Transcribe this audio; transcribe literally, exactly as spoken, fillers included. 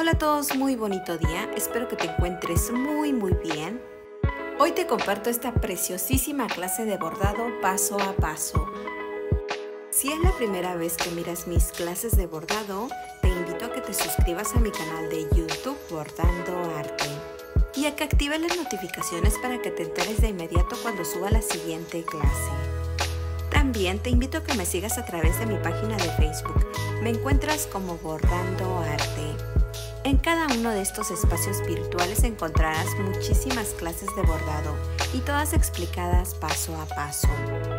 Hola a todos, muy bonito día, espero que te encuentres muy muy bien. Hoy te comparto esta preciosísima clase de bordado paso a paso. Si es la primera vez que miras mis clases de bordado, te invito a que te suscribas a mi canal de YouTube Bordando Arte y a que actives las notificaciones para que te enteres de inmediato cuando suba la siguiente clase. También te invito a que me sigas a través de mi página de Facebook. Me encuentras como Bordando Arte. En cada uno de estos espacios virtuales encontrarás muchísimas clases de bordado y todas explicadas paso a paso.